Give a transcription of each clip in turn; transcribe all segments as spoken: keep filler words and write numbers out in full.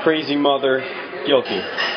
crazy mother, guilty.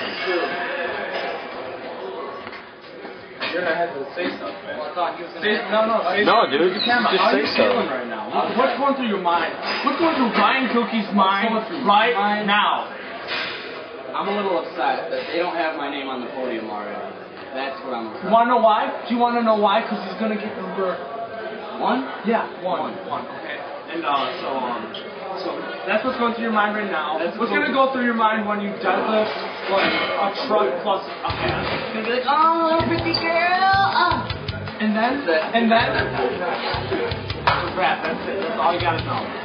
You're gonna have to say stuff, man. Well, I thought he was gonna Say, have no, no, say No, something. dude, Look at the camera. just How say are you so. feeling right now? What, what's going through your mind? What's going through Ryan Cookie's mind right mind? now? I'm a little upset that they don't have my name on the podium already. That's what I'm upset. You wanna know why? Do you wanna know why? Because he's gonna get number One? Yeah, one, one, okay. And uh, so um, so that's what's going through your mind right now. That's what's cool. gonna go through your mind when you deadlift like a truck plus a hat? It's gonna be like, oh, pretty girl. Oh. And then, and then, wrap. That's it. That's all you gotta know.